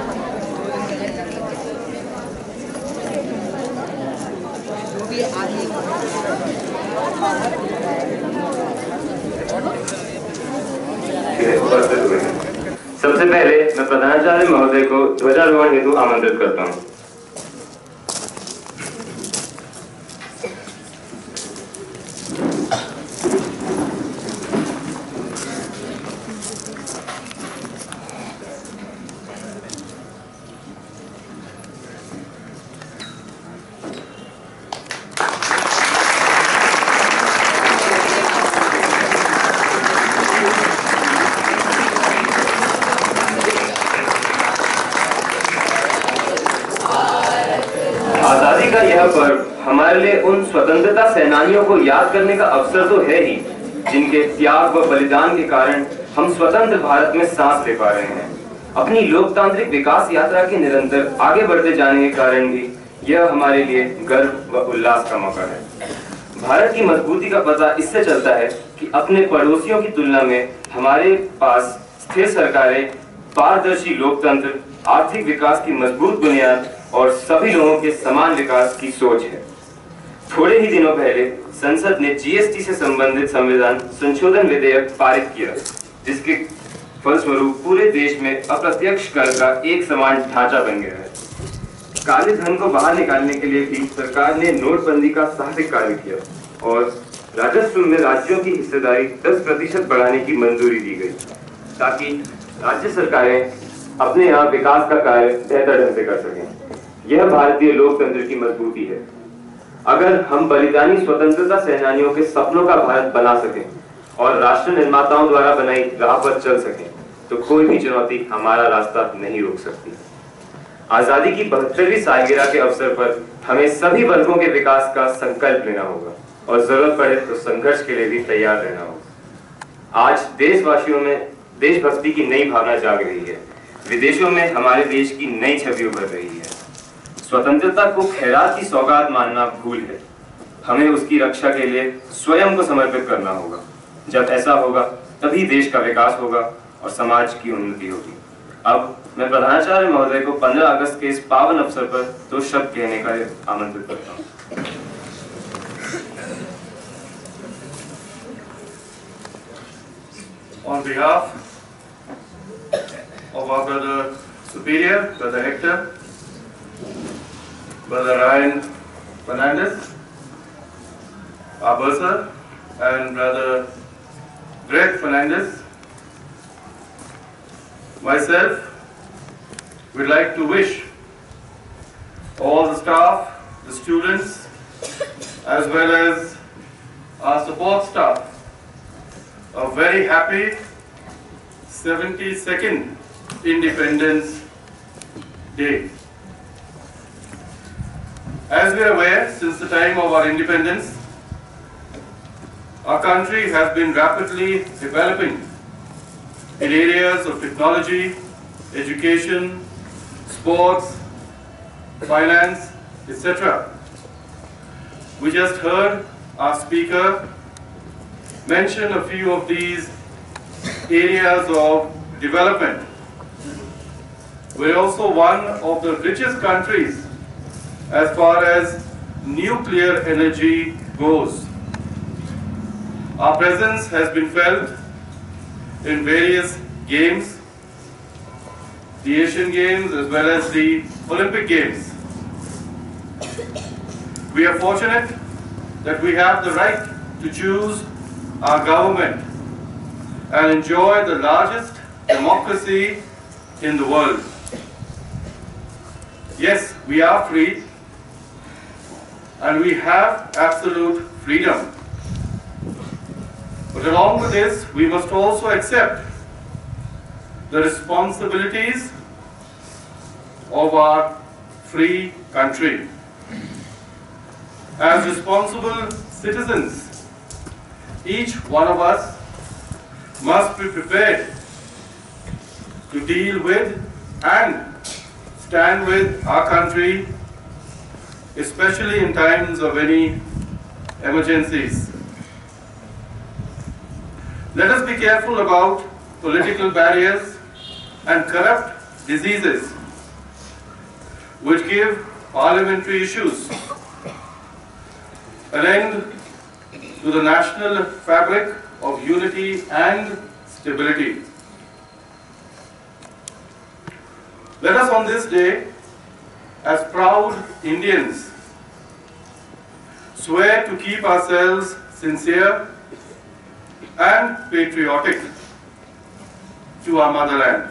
सबसे पहले मैं प्रधानाचार्य महोदय को ध्वजारोहण हेतु आमंत्रित करता हूँ। आजादी का यह पर्व हमारे लिए उन स्वतंत्रता सेनानियों को याद करने का अवसर तो है ही, जिनके त्याग व बलिदान के कारण हम स्वतंत्र भारत में सांस ले पा रहे हैं। अपनी लोकतांत्रिक विकास यात्रा के निरंतर आगे बढ़ते जाने के कारण भी यह हमारे लिए गर्व व उल्लास का मौका है। भारत की मजबूती का पता इससे चलता है कि अपने पड़ोसियों की तुलना में हमारे पास स्थिर सरकारें, पारदर्शी लोकतंत्र, आर्थिक विकास की मजबूत बुनियाद और सभी लोगों के समान विकास की सोच है। थोड़े ही दिनों पहले संसद ने जीएसटी से संबंधित संविधान संशोधन विधेयक पारित किया, जिसके फलस्वरूप पूरे देश में अप्रत्यक्ष कर का एक समान ढांचा बन गया है। काले धन को बाहर निकालने के लिए भी सरकार ने नोटबंदी का साहसिक कार्य किया और राजस्व में राज्यों की हिस्सेदारी 10% बढ़ाने की मंजूरी दी गई, ताकि राज्य सरकारें अपने यहाँ विकास का कार्य बेहतर ढंग से कर सकें। यह भारतीय लोकतंत्र की मजबूती है। अगर हम बलिदानी स्वतंत्रता सेनानियों के सपनों का भारत बना सकें और राष्ट्र निर्माताओं द्वारा बनाई राह पर चल सकें, तो कोई भी चुनौती हमारा रास्ता नहीं रोक सकती। आजादी की 72वीं सालगिरह के अवसर पर हमें सभी वर्गों के विकास का संकल्प लेना होगा और जरूरत पड़े तो संघर्ष के लिए भी तैयार रहना होगा। आज देशवासियों में देशभक्ति की नई भावना जाग रही है। विदेशों में हमारे देश की नई छवि उभर रही है। स्वतंत्रता को खैरात की सौगात मानना भूल है। हमें उसकी रक्षा के लिए स्वयं को समर्पित करना होगा। जब ऐसा होगा तभी देश का विकास होगा और समाज की उन्नति होगी। अब मैं प्रधानाचार्य महोदय को 15 अगस्त के इस पावन अवसर पर 2 शब्द कहने का आमंत्रित करता हूँ। On behalf of our brother Superior, Brother Hector, Brother Ryan Fernandez, our bursar, and Brother Greg Fernandez, myself, would like to wish all the staff, the students, as well as our support staff a very happy 72nd Independence Day. As we are aware, since the time of our independence, our country has been rapidly developing in areas of technology, education, sports, finance, etc. We just heard our speaker mention a few of these areas of development. We're also one of the richest countries as far as nuclear energy goes. Our presence has been felt in various games, the Asian Games as well as the Olympic Games. We are fortunate that we have the right to choose our government and enjoy the largest democracy in the world. Yes, we are free and we have absolute freedom. But along with this, we must also accept the responsibilities of our free country. As responsible citizens, each one of us must be prepared to deal with and stand with our country, especially in times of any emergencies. Let us be careful about political barriers and corrupt diseases which give parliamentary issues an end to the national fabric of unity and stability. Let us on this day, as proud Indians, swear to keep ourselves sincere and patriotic to our motherland.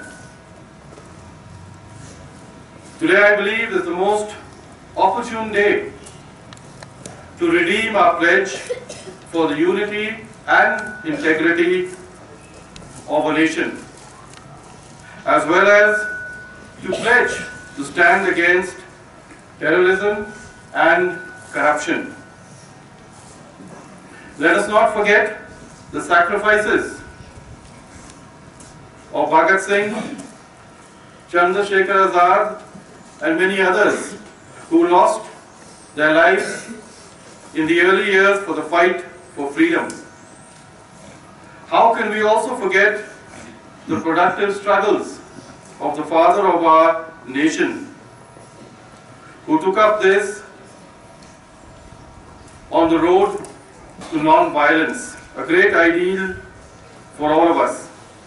Today I believe is the most opportune day to redeem our pledge for the unity and integrity of a nation, as well as to pledge to stand against terrorism and corruption. Let us not forget the sacrifices of Bhagat Singh, Chandrasekhar Azad, and many others who lost their lives in the early years for the fight for freedom. How can we also forget the productive struggles of the father of our nation, who took up this on the road to non-violence, a great ideal for all of us.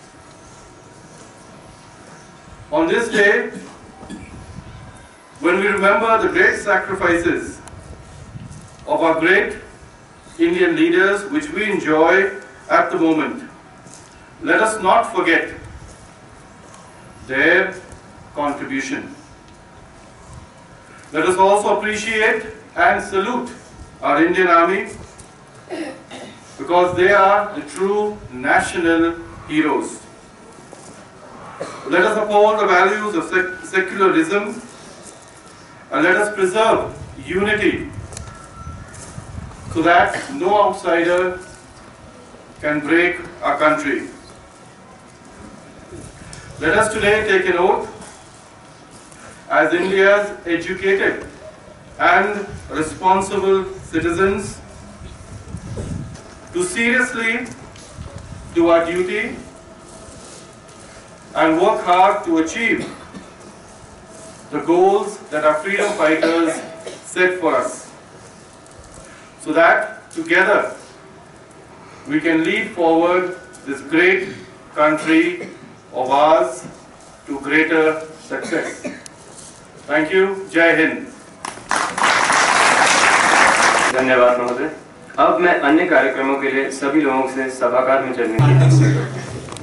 On this day, when we remember the great sacrifices of our great Indian leaders, which we enjoy at the moment, let us not forget their contribution. Let us also appreciate and salute our Indian Army, because they are the true national heroes. Let us uphold the values of secularism, and let us preserve unity so that no outsider can break our country. Let us today take an oath as India's educated and responsible citizens to seriously do our duty and work hard to achieve the goals that our freedom fighters set for us, so that together we can lead forward this great country of ours to greater success. Thank you. Jai Hind. धन्यवाद महोदय। अब मैं अन्य कार्यक्रमों के लिए सभी लोगों से सभागार में चलने की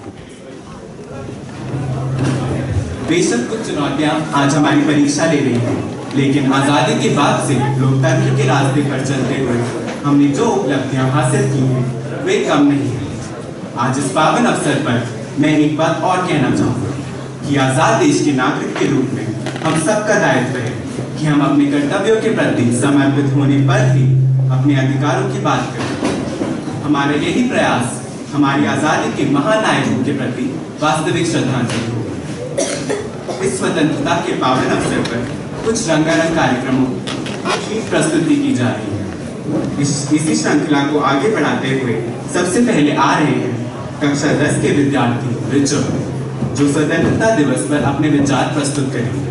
बेशक कुछ चुनौतियां आज हमारी परीक्षा ले रही हैं, लेकिन आजादी के बाद से लोकतंत्र के रास्ते पर चलते हुए हमने जो उपलब्धियां हासिल की हैं वे कम नहीं हैं। आज इस पावन अवसर पर मैं एक बात और कहना चाहूँगा कि आजाद देश के नागरिक के रूप में हम सबका दायित्व है कि हम अपने कर्तव्यों के प्रति समर्पित होने पर ही अपने अधिकारों की बात करें। हमारा यही प्रयास हमारी आजादी के महानायकों के प्रति वास्तविक श्रद्धांजलि हो। इस स्वतंत्रता के पावन अवसर पर कुछ रंगारंग कार्यक्रमों की प्रस्तुति की जा रही है। इसी श्रृंखला को आगे बढ़ाते हुए सबसे पहले आ रहे हैं कक्षा 10 के विद्यार्थी रिचर्ड, जो स्वतंत्रता दिवस पर अपने विचार प्रस्तुत करेंगे।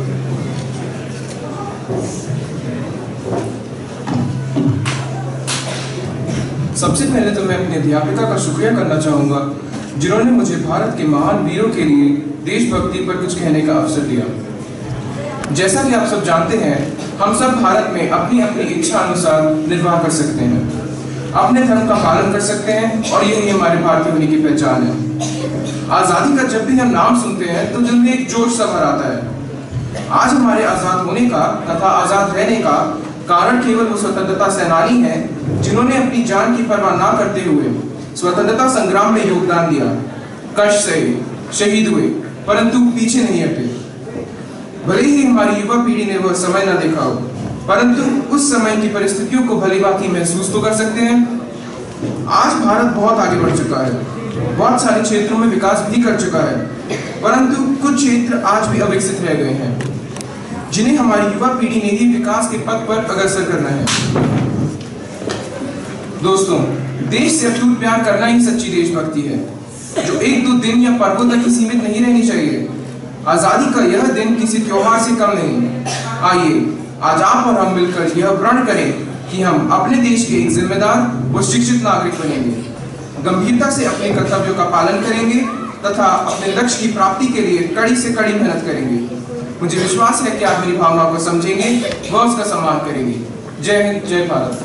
सबसे पहले तो मैं अपनी अध्यापिका का शुक्रिया करना चाहूँगा, जिन्होंने मुझे भारत के महान वीरों के लिए देशभक्ति पर कुछ कहने का अवसर दिया। जैसा कि आप सब जानते हैं, हम सब भारत में अपनी अपनी इच्छा अनुसार निर्वाह कर सकते हैं, अपने धर्म का पालन कर सकते हैं, और यही हमारे भारतीय होने की पहचान है। आज़ादी का जब भी हम नाम सुनते हैं तो दिल में एक जोश सा भर आता है। आज हमारे आज़ाद होने का तथा आज़ाद रहने का कारण केवल वो स्वतंत्रता सेनानी हैं जिन्होंने अपनी जान की परवाह ना करते हुए स्वतंत्रता संग्राम में योगदान दिया, कष्ट सहे, शहीद हुए, परंतु पीछे नहीं हटे। भले ही हमारी युवा पीढ़ी ने वह समय न देखा हो, परंतु उस समय की परिस्थितियों को भलीभांति महसूस तो कर सकते हैं। आज भारत बहुत आगे बढ़ चुका है, बहुत सारे क्षेत्रों में विकास भी कर चुका है, परंतु कुछ क्षेत्र आज भी अविकसित रह गए हैं, जिन्हें हमारी युवा पीढ़ी ने ही विकास के पथ पर अग्रसर करना है। दोस्तों, देश से अटूट प्यार करना ही सच्ची देशभक्ति है, जो एक दो दिन या पर्वों तक ही सीमित नहीं रहनी चाहिए। आजादी का यह दिन किसी त्योहार से कम नहीं, आइए आज आप और हम मिलकर यह प्रण करें कि हम अपने देश के एक जिम्मेदार और शिक्षित नागरिक बनेंगे, गंभीरता से अपने कर्तव्यों का पालन करेंगे तथा अपने लक्ष्य की प्राप्ति के लिए कड़ी से कड़ी मेहनत करेंगे। मुझे विश्वास है कि आप मेरी भावनाओं को समझेंगे व उसका सम्मान करेंगे। जय हिंद, जय भारत।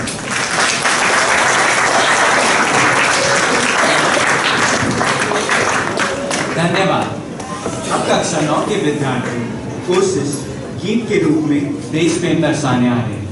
धन्यवाद। अब कक्षा 9 के विद्यार्थी कोशिश गीत के रूप में देश प्रेम दर्शाने आ रहे हैं।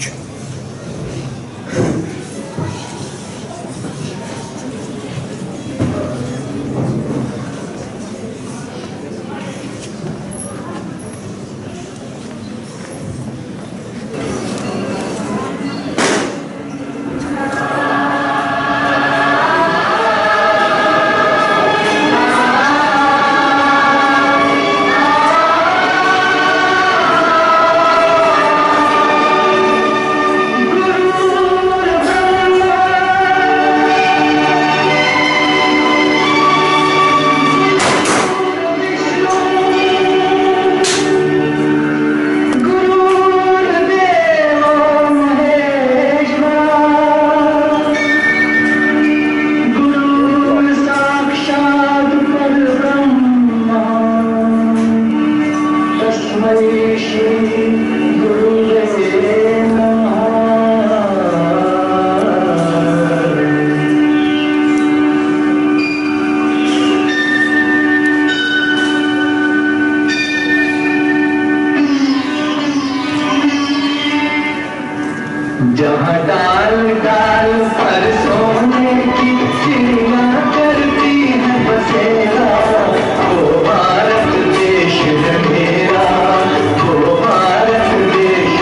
जहाँ डाल डाल पर सोने की चिड़िया करती है बसेरा, वो भारत देश है मेरा, वो भारत देश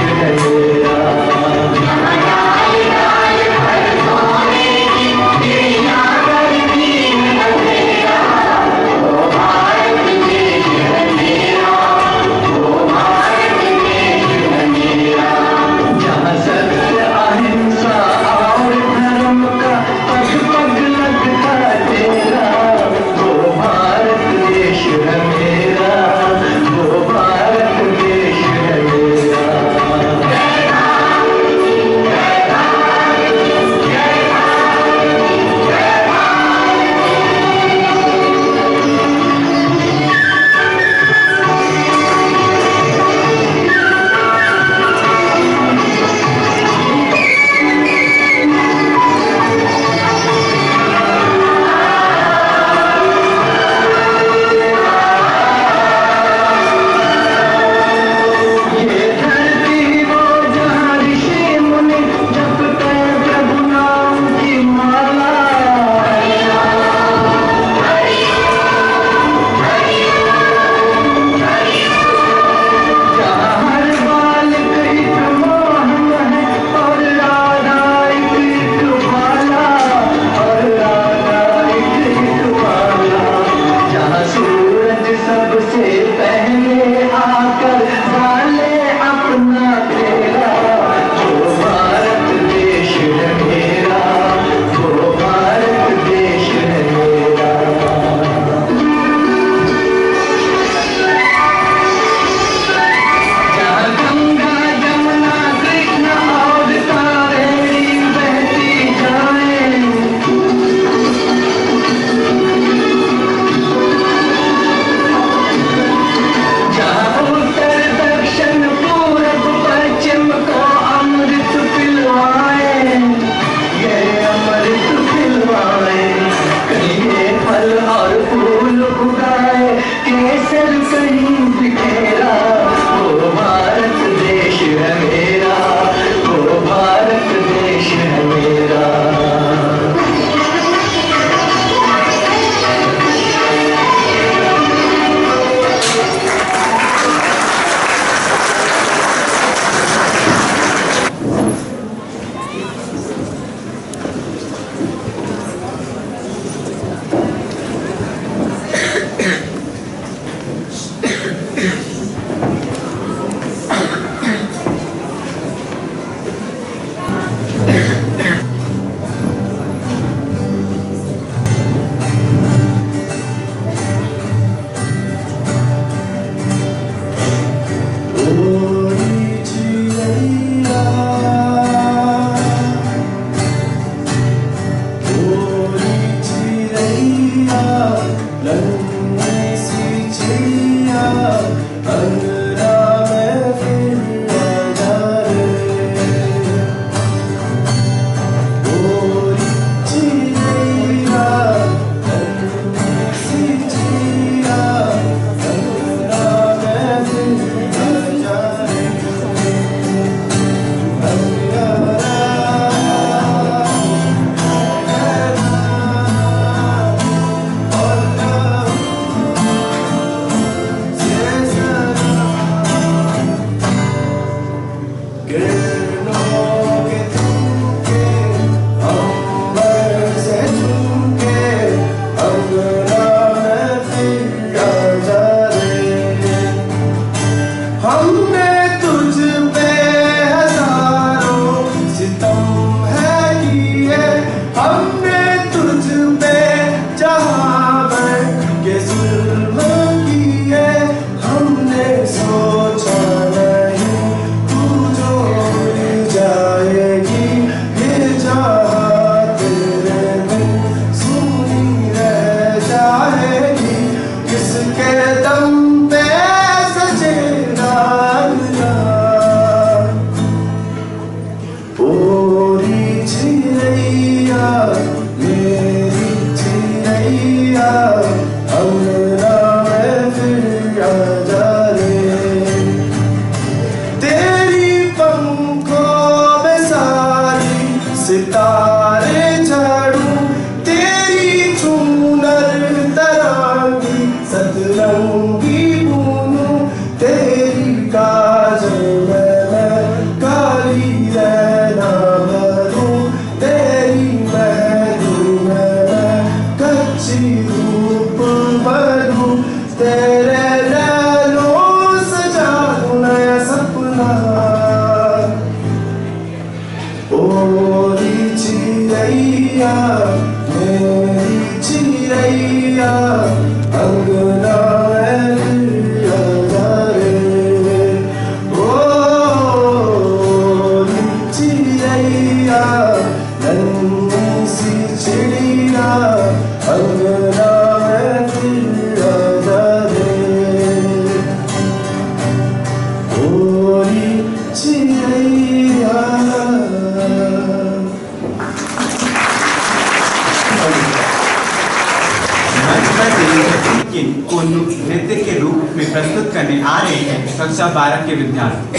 को नृत्य के रूप में प्रस्तुत करने आ रहे हैं कक्षा 12 के विद्यार्थी।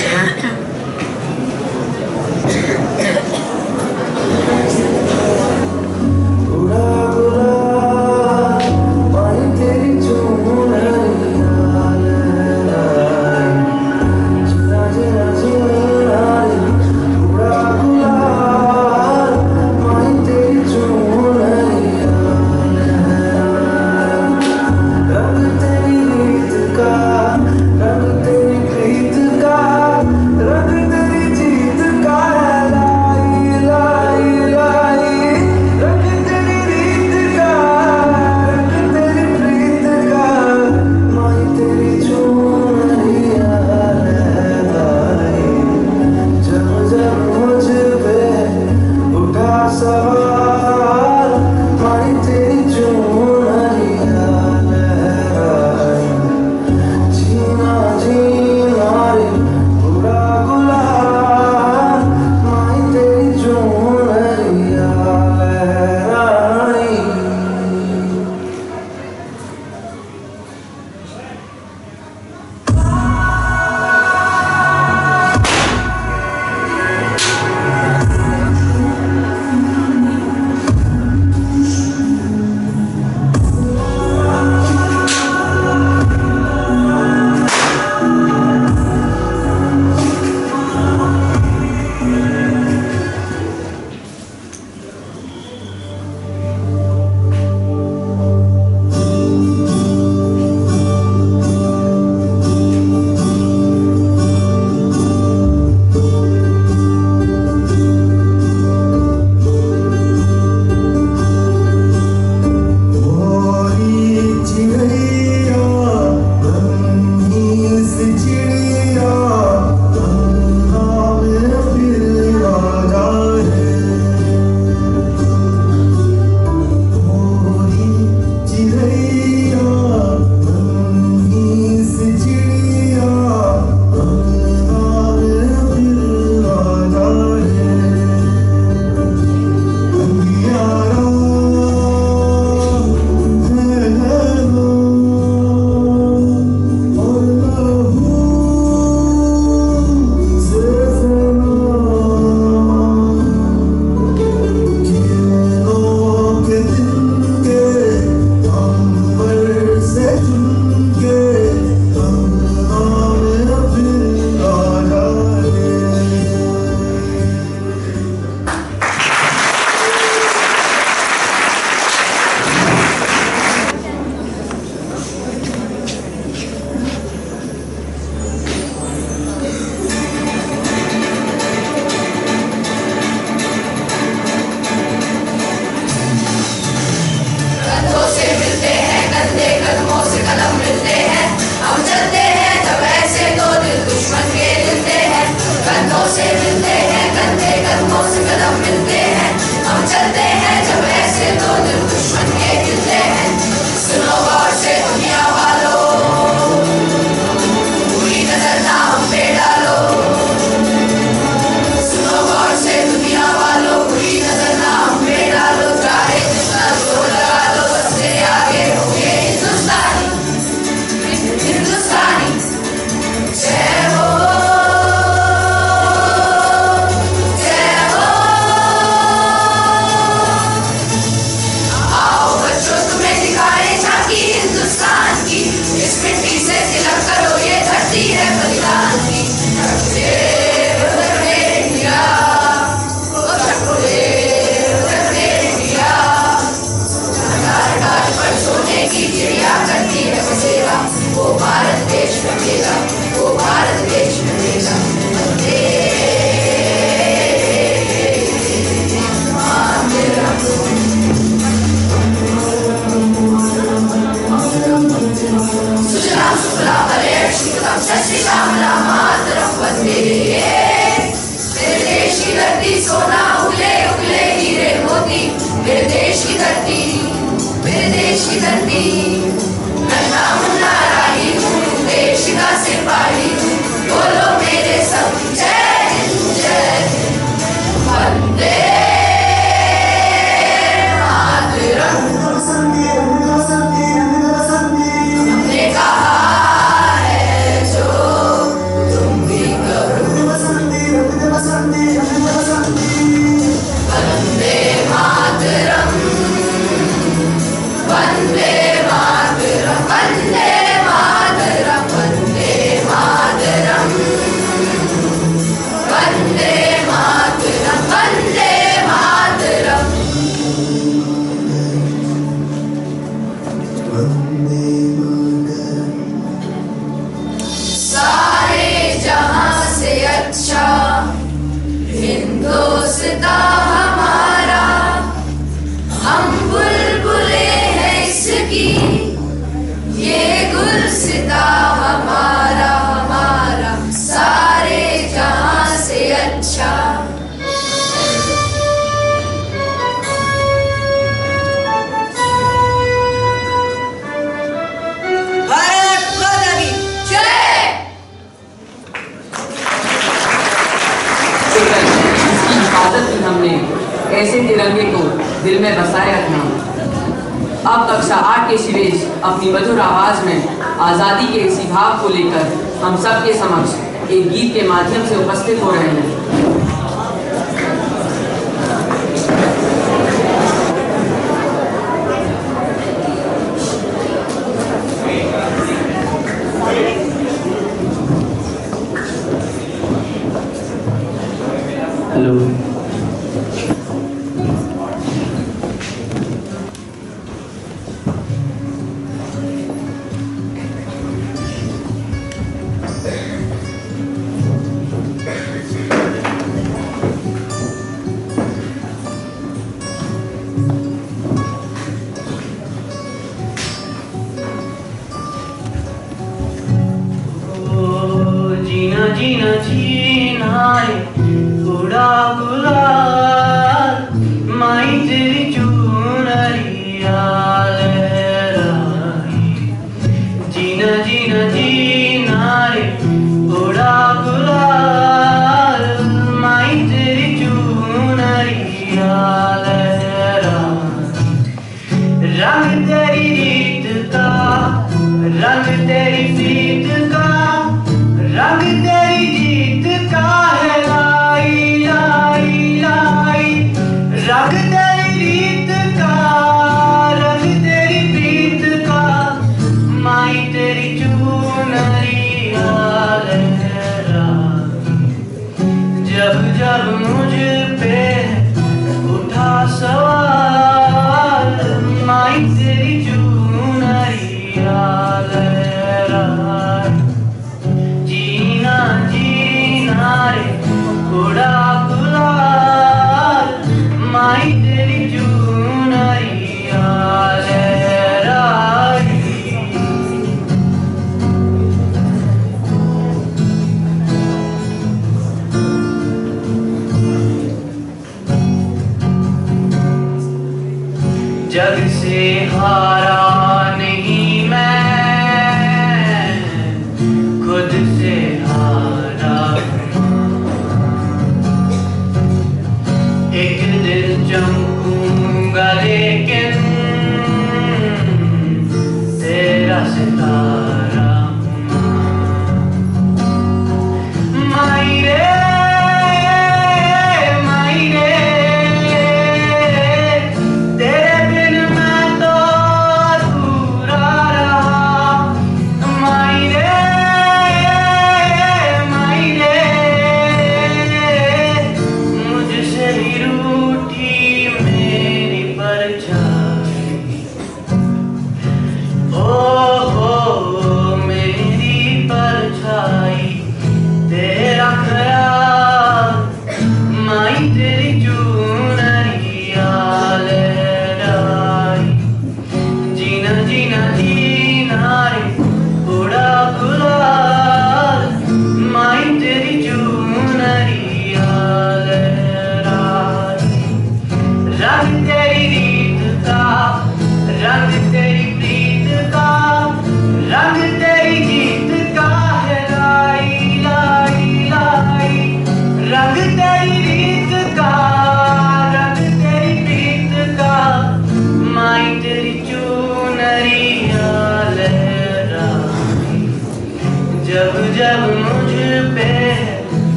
रंग तेरी प्रीत का श्यामला मातरम वंदे। मेरे देश की धरती सोना उगले उगले हीरे मोती, मेरे देश की धरती, मेरे देश की धरती। नन्हा मुन्ना राही हूँ, देश का सिपाही हूँ, बोलो मेरे सब जय हिंद जय हिंद। वंदे मातरम। हमने कहा है जो तुम भी करो। वंदे मातरम, वंदे मातरम, वंदे मातरम, वंदे मातरम, वंदे मातरम, वंदे मातरम। सारे जहां से अच्छा हिंदुस्तान हमारा, हम बुलबुले हैं इसकी, ये गुलसिता हमारा हमारा। सारे जहां से अच्छा। भारत माता की जय। इसकी हिफाजत की हमने, ऐसे तिरंगे को दिल में बसाए रखना। अब कक्षा 8 के शिवेश अपनी मधुर आवाज में आज़ादी के इसी भाव को लेकर हम सबके समक्ष एक गीत के माध्यम से उपस्थित हो रहे हैं। हेलो। जीना जीना जीना उड़ा गुलाल, माई तेरी चुनरिया लहराई। जीना जीना जीना रे उड़ा गुलाल, माई तेरी चुनरिया लहराई। रंग तेरी रीत का, रंग तेरी प्रीत का, रंग तेरी जीत का है लाई लाई लाई। रंग तेरी रीत का, रंग तेरी प्रीत का, माई तेरी चुनरिया लहराई। जब जब मुझ पे उठा सवाल, माई तेरी चुनरिया लहराई। जीना जीना रे उड़ा गुलाल, माई तेरी चुनरिया लहराई। जग से हारा नहीं मैं, खुद से हारा एक दिन चमकूंगा लेकिन तेरा सितारा माई रे माई रे। तेरे बिन मैं तो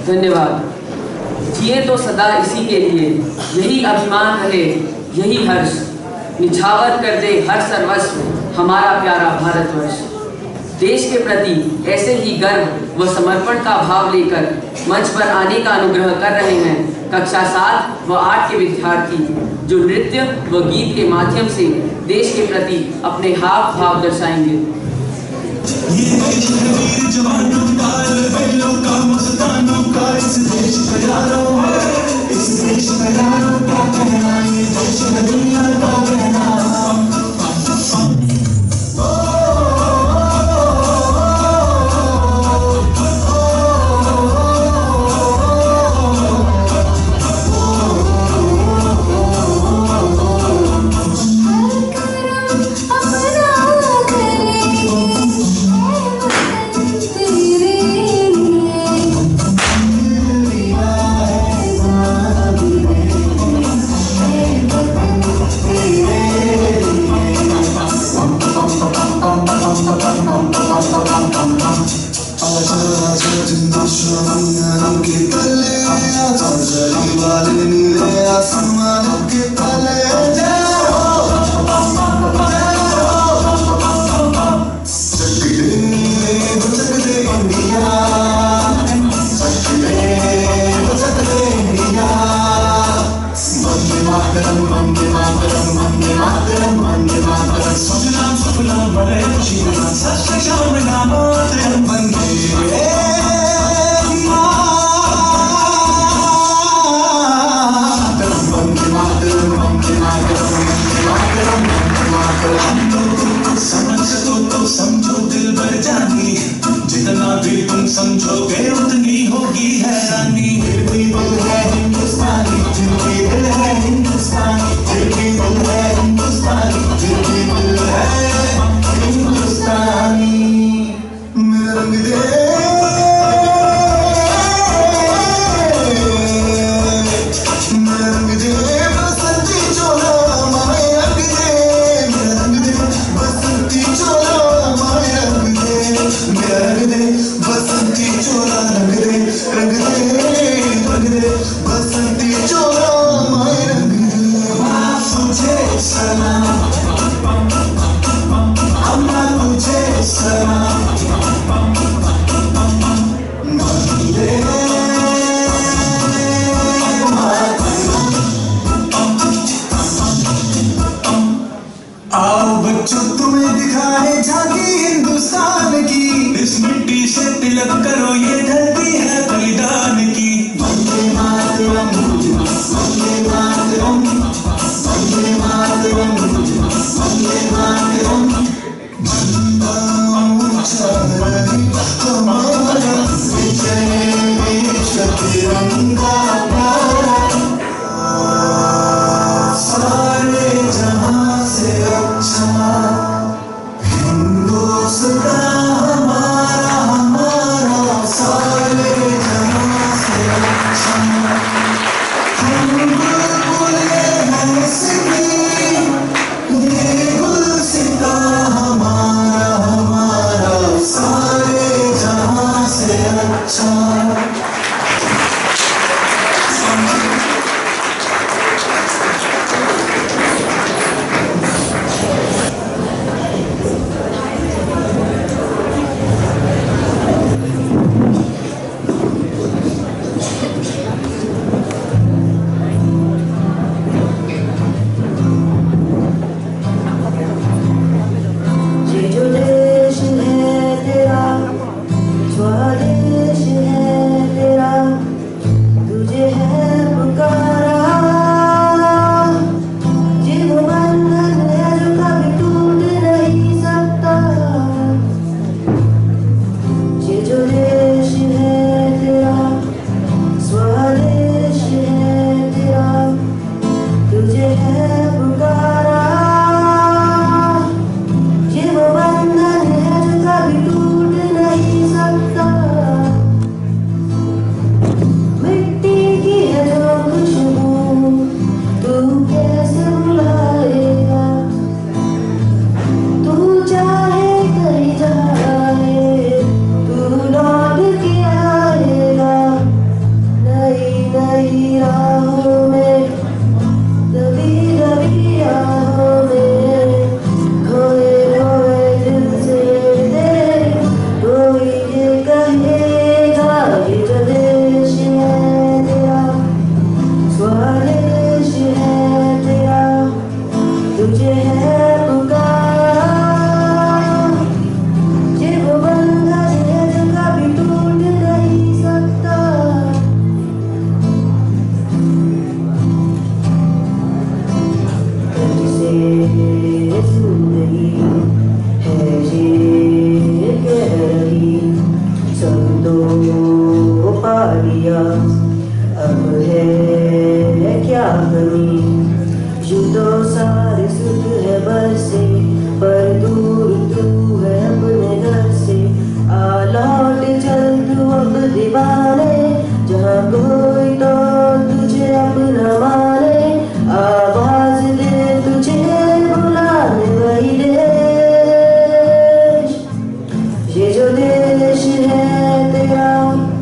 धन्यवाद। जिए तो सदा इसी के लिए, यही अभिमान रहे, यही हर्ष, निछावर कर दे हर सर्वस्व हमारा प्यारा भारतवर्ष। देश के प्रति ऐसे ही गर्व व समर्पण का भाव लेकर मंच पर आने का अनुग्रह कर रहे हैं कक्षा 7 व 8 के विद्यार्थी, जो नृत्य व गीत के माध्यम से देश के प्रति अपने हाव भाव दर्शाएंगे। जवानों का, बैलों का, मस्तानों का, इस देश का यारों है, इस देश का यारों का कहना, ये देश का दुनिया का कहना। हमारा दीवाने, जहाँ कोई तो तुझे अपना माने, आवाज दे तुझे बुलाने वही देश। ये जो देश है तेरा,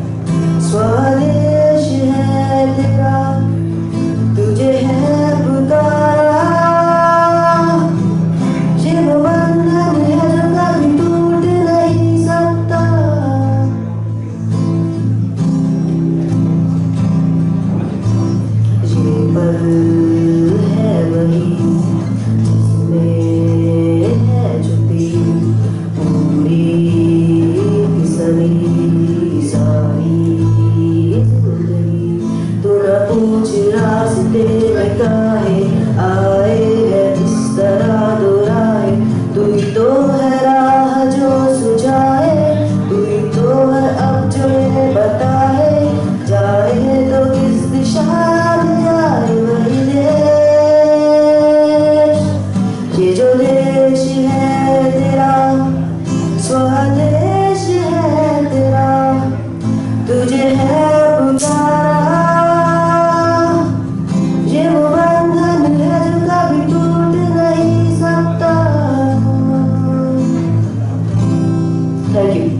स्वदेश है तेरा, तुझे है पुकारा। ये वो बंधन है जो कभी टूट नहीं सकता। ये पल है वही जिसमें है छुपी पूरी सभी सारी जिंदगी। तू न पूछ रास्ते में काहे आए हैं इस तरह दो राहे, तू ही तो है राह जो सुझाए, तू ही तो है अब जो है बताए, जाए तो किस दिशा में आए वही देश। ये जो देश है तेरा, स्वदेश है तेरा, तुझे है पुकारा। ये वो बंधन है जो कभी टूट नहीं सकता। Thank you.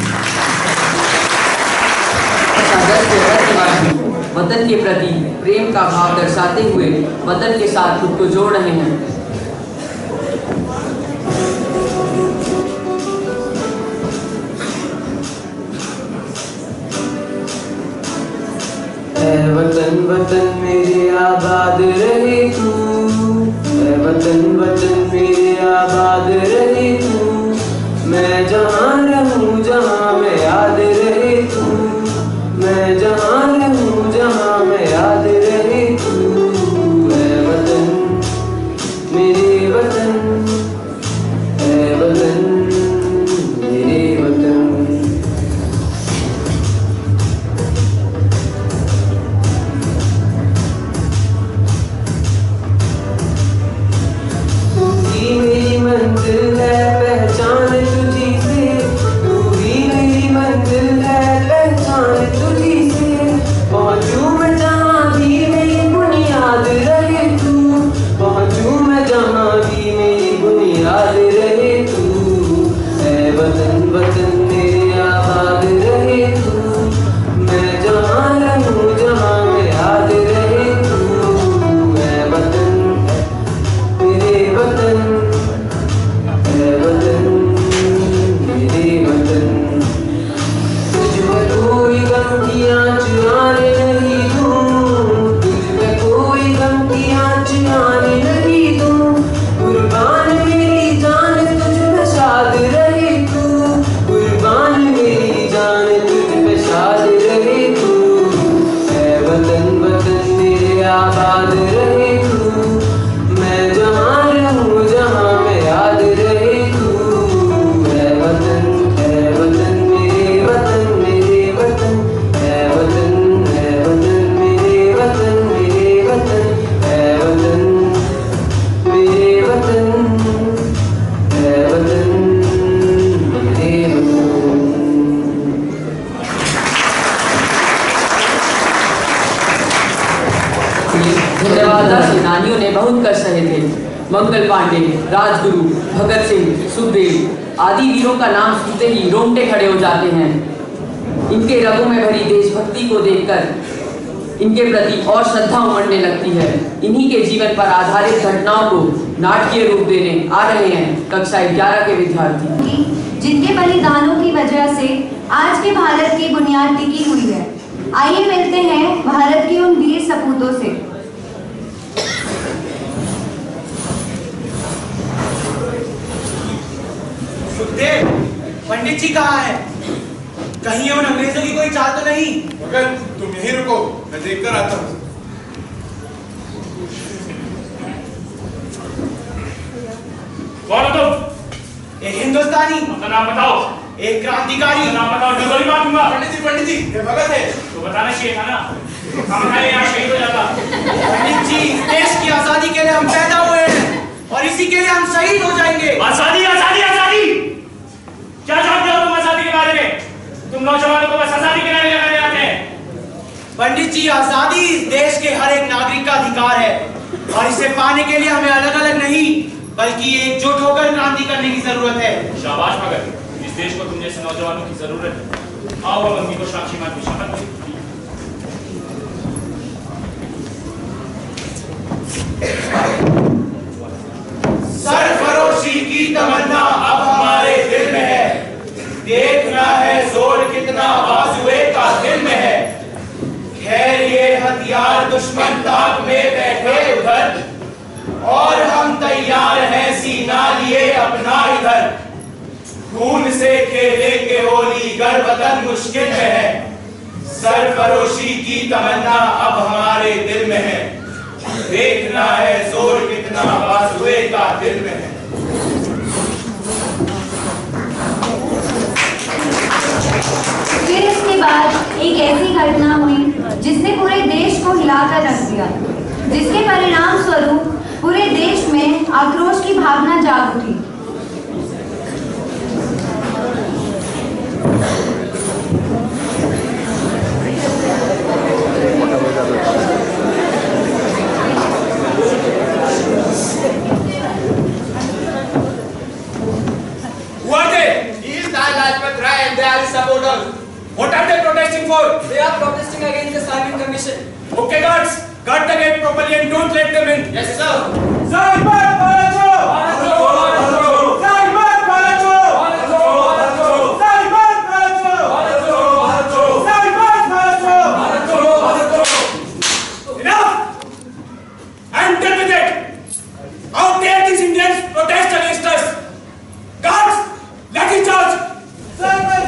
वतन के प्रति प्रेम का भाव दर्शाते हुए वतन के साथ खुद को जोड़ रहे हैं। ऐ वतन वतन मेरे आबाद रहे तू, ऐ वतन वतन मेरे आबाद रहे तू, मैं जहाँ रहूँ जहाँ मैं याद रहे तू, मैं जहाँ रहूँ जहाँ मैं याद रहे तू। ऐ वतन मेरे वतन, ऐ वतन मेरे वतन। मेरी मंजिल है पहचान तुझी से, तू ही मेरी मंजिल है पहचान तुझी से। पहुँचूं मैं जहाँ भी मेरी बुनियाद रहे तू, पहुँचूं मैं जहाँ भी मेरी बुनियाद रहे तू। ऐ वतन वतन मेरे आबाद रहे तू, मैं जहाँ रहूँ जहाँ मैं याद रहे तू। ऐ वतन मेरे वतन, ऐ वतन मेरे वतन। तुझ में कोई गम की आँच आने नहीं दूँ, तुझ में कोई गम की आँच आने नहीं दूँ। कुर्बान मेरी जान तुझ पे शाद रहे तू, कुर्बान मेरी जान तुझ पे शाद रहे तू। ऐ वतन वतन मेरे आबाद रहे तू, मैं जहाँ रहूँ जहाँ मैं याद रहे तू। ऐ वतन मेरे वतन मेरे वतन, ऐ वतन मेरे वतन मेरे वतन, ऐ वतन मेरे वतन, ऐ वतन मेरे वतन। धन्यवाद। सेनानियों ने बहुत कष्ट सहे थे। मंगल पांडे, राजगुरु, भगत सिंह, सुखदेव आदि वीरों का नाम सुनते ही रोंगटे खड़े हो जाते हैं। इनके रगों में भरी देशभक्ति को देखकर इनके प्रति और श्रद्धा उमड़ने लगती है। इन्हीं के जीवन पर आधारित घटनाओं को नाटकीय रूप देने आ रहे हैं कक्षा 11 के विद्यार्थी, जिनके बलिदानों की वजह से आज के भारत की बुनियाद टिकी हुई है। आइए मिलते हैं भारत के उन वीर सपूतों से। सुखदेव, पंडित जी कहाँ है? कहीं उन अंग्रेजों की कोई चाल तो नहीं? भगत, तुम यहीं रुको, मैं देखकर आता हूँ। कौन हो तुम? एक हिंदुस्तानी। अपना नाम बताओ। एक क्रांतिकारी। अपना नाम बताओ, मैं गोली मार दूंगा। पंडित जी, ये भगत है। तो बताना चाहिए था ना, हम यहाँ शहीद हो जाता। पंडित जी, देश की आजादी के लिए हम पैदा हुए हैं और इसी के लिए हम शहीद हो जाएंगे। आजादी आजादी आजादी, क्या जानते हो तुम आजादी के बारे में? तुम नौजवानों को बस आजादी के लिए पंडित जी, आजादी इस देश के हर एक नागरिक का अधिकार है और इसे पाने के लिए हमें अलग अलग नहीं बल्कि एकजुट होकर क्रांति करने की जरूरत है। शाबाश मगर, इस देश को तुम जैसे नौजवानों की जरूरत है। आओ हम उन्हीं को साक्षी मान की शपथ दें। सरफरोशी की तमन्ना अब हमारे दिल में है, देखना है जोर कितना बाजुए का दिल में है। खैर ये हथियार दुश्मन ताक में बैठे उधर और हम तैयार हैं सीना लिए अपना इधर। खून से खेलेंगे होली गर वतन मुश्किल में है, सरफरोशी की तमन्ना अब हमारे दिल में है, देखना है जोर कितना बाजुए का दिल में है। फिर इसके बाद एक ऐसी घटना हुई जिसने पूरे देश को हिलाकर रख दिया, जिसके परिणाम स्वरूप पूरे देश में आक्रोश की भावना जाग उठी। Supporters. What are they protesting for? They are protesting against the Simon Commission. Okay, guards, guard the gate properly and don't let them in. Yes, sir. Simon Balacho! Balacho! Balacho! Simon Balacho! Balacho! Balacho! Simon Balacho! Balacho! Balacho! Simon Balacho! Balacho! Balacho! Enough! I'm done with it. Out there, these Indians protest against us. Guards, lathi charge. Simon!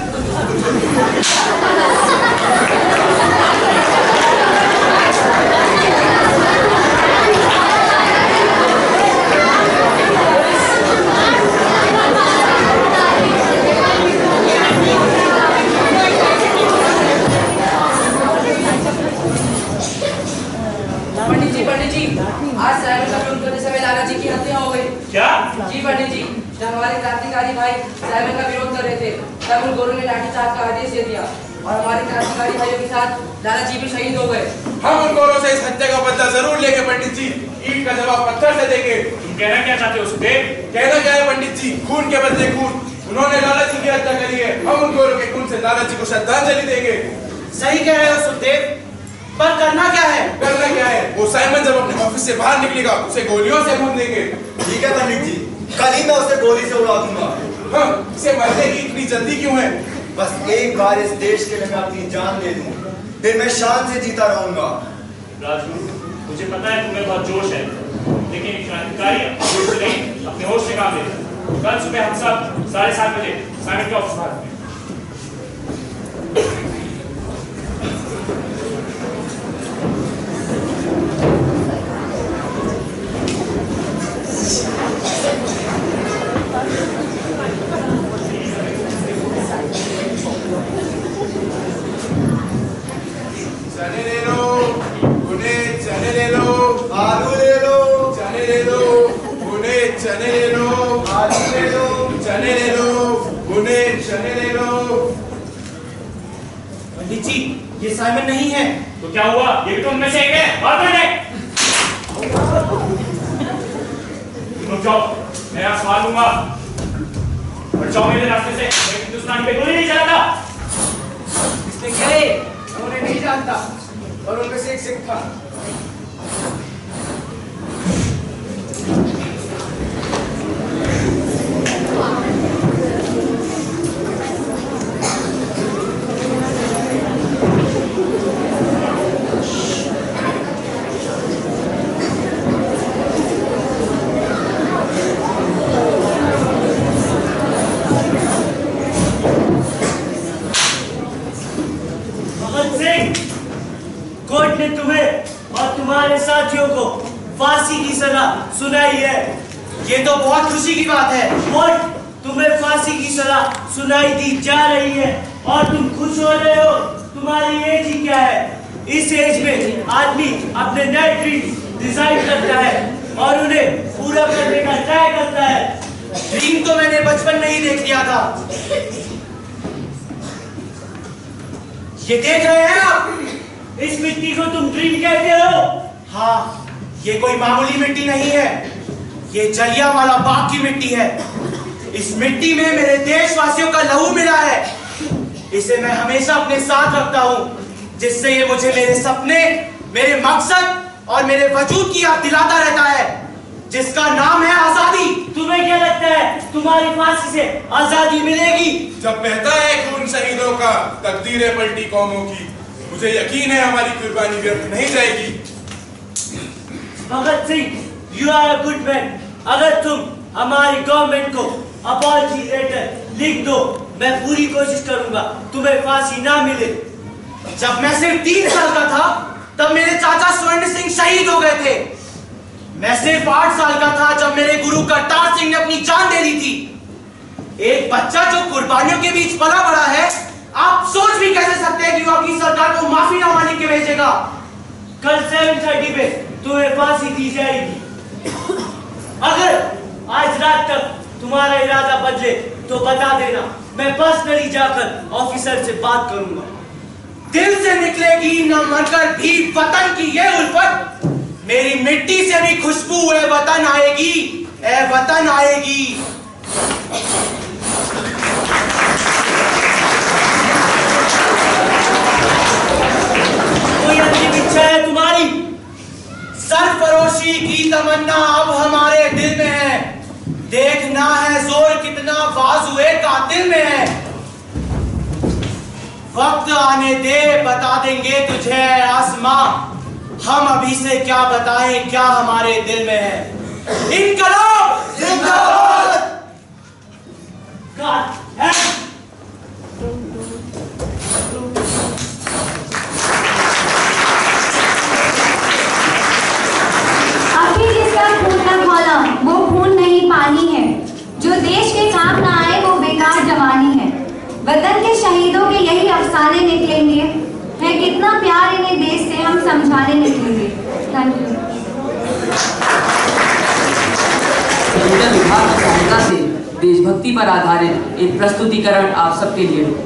पंडित जी, आज Simon का विरोध करते समय लाला जी की हत्या हो गई। क्या? जी पंडित जी, जब हमारे क्रांतिकारी भाई साइमन का विरोध कर रहे थे तब उन गोरों ने लाठीचार्ज का आदेश दे दिया और हमारे क्रांतिकारी भाइयों के साथ लाला जी भी शहीद हो गए। हम उन गोरों से इस हत्या का बदला जरूर लेंगे पंडित जी, ईंट का जवाब पत्थर से देंगे। तुम कहना क्या चाहते हो सुखदेव? कहना क्या है पंडित जी, खून के बदले खून। उन्होंने लाला जी की हत्या करी है, हम उन गोरों के खून से लाला जी को श्रद्धांजलि देंगे। सही कह रहे हो सुखदेव, पर करना क्या है? करना क्या है? वो साइमन जब अपने ऑफिस से बाहर निकलेगा उसे गोलियों से भून देंगे। ठीक है पंडित जी, कल ही मैं उसे गोली से उड़ा दूंगा। हाँ, इसे मरने की इतनी जल्दी क्यों है? बस एक बार इस देश के लिए मैं अपनी जान दे दूं, फिर मैं शान से जीता रहूंगा। राजू, मुझे पता है तुम्हें बहुत जोश है, लेकिन एक क्रांतिकारी जोश से नहीं अपने होश से काम लेता है। कल सुबह हम सब 7:30 बजे साइमन के ऑफिस बाहर होंगे। चने ले लो, भुने चने ले लो, आलू ले लो, चने ले लो, भुने चने ले लो, आलू ले लो, चने ले लो, भुने चने ले लो। पंडित जी, ये साइमन नहीं है। तो क्या हुआ? ये भी तो उनमें से एक है। और कौन है? रुक जाओ, मैं यहाँ सवाल लूंगा। और जाओ मेरे रास्ते से, मैं हिंदुस्तान पे गोली नहीं चलाता। इसने गए, उन्हें नहीं जानता और उनमें से एक सिख था। कोर्ट ने तुम्हें और तुम्हारे साथियों को फांसी की सजा सुनाई है। ये तो बहुत खुशी की बात है। कोर्ट तुम्हें फांसी की सजा सुनाई दी जा रही है और तुम खुश हो रहे हो। तुम्हारी एज ही क्या है? इस एज में आदमी अपने नए ड्रीम डिजाइन करता है और उन्हें पूरा करने का ट्राई करता है। ड्रीम तो मैंने बचपन में ही देख लिया था। ये देख रहे हैं आप, इस मिट्टी को तुम ड्रीम कहते हो? हाँ, ये कोई मामूली मिट्टी नहीं है, ये जलियांवाला बाग की मिट्टी है। इस मिट्टी में मेरे देशवासियों का लहू मिला है। इसे मैं हमेशा अपने साथ रखता हूँ, जिससे ये मुझे मेरे सपने, मेरे मकसद और मेरे वजूद की याद दिलाता रहता है, जिसका नाम है आजादी। तुम्हें क्या लगता है तुम्हारी फांसी से आजादी मिलेगी? जब बहता है खून शहीदों का, तकदीरें पलटी कौमों की, मुझे यकीन है हमारी कुर्बानी व्यर्थ नहीं जाएगी। Bhagat Singh, you are a good man. अगर तुम हमारी गवर्नमेंट को अपॉलजी लेटर लिख दो, मैं पूरी कोशिश करूंगा तुम्हें फांसी ना मिले। जब मैं सिर्फ 3 साल का था, तब मेरे चाचा स्वर्ण सिंह शहीद हो गए थे। मैं सिर्फ 8 साल का था जब मेरे गुरु करतार सिंह ने अपनी जान दे दी थी। एक बच्चा जो कुर्बानियों के बीच पला बड़ा है, आप सोच भी कैसे सकते हैं कि वो अपनी सरकार को माफी ना मांग के भेजेगा। कल 7:30 पे तुम्हें फांसी दी जाएगी। अगर आज रात तक तुम्हारा इरादा बदले तो बता देना, मैं पर्सनली जाकर ऑफिसर से बात करूंगा। दिल से निकलेगी न मरकर भी वतन की ये उल्फत, मेरी मिट्टी से भी खुशबू ए वतन आएगी, ए वतन आएगी। कोई अंतिम इच्छा है तुम्हारी? सरफरोशी की तमन्ना अब हमारे दिल में है, देखना है जोर कितना बाजुए कातिल में है। वक्त आने दे, बता देंगे तुझे आसमां, हम अभी से क्या बताएं क्या हमारे दिल में है। इनकलाब जिंदाबाद। आखिर जिसका खून का खौला वो खून नहीं पानी है, जो देश के काम ना आए वो बेकार जवानी है। वतन के शहीदों के यही अफसाने निकलेंगे, है कितना प्यार इन्हें देश से हम समझाने निकलेंगे। Thank you. डिजिटल विभाग की सहायता से देशभक्ति पर आधारित एक प्रस्तुतिकरण आप सबके लिए।